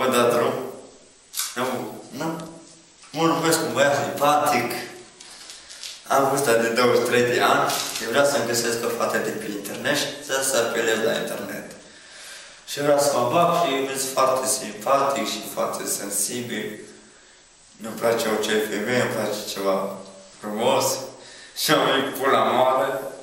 vă da drum. Mă numesc un băiat simpatic. Am vârsta de 23 de ani și vreau să-mi găsesc o fată de pe internet și să apelez la internet. Și vreau să mă bag și sunt foarte simpatic și foarte sensibil. Nu-mi place orice femeie, îmi place ceva frumos. Și am venit pula mare.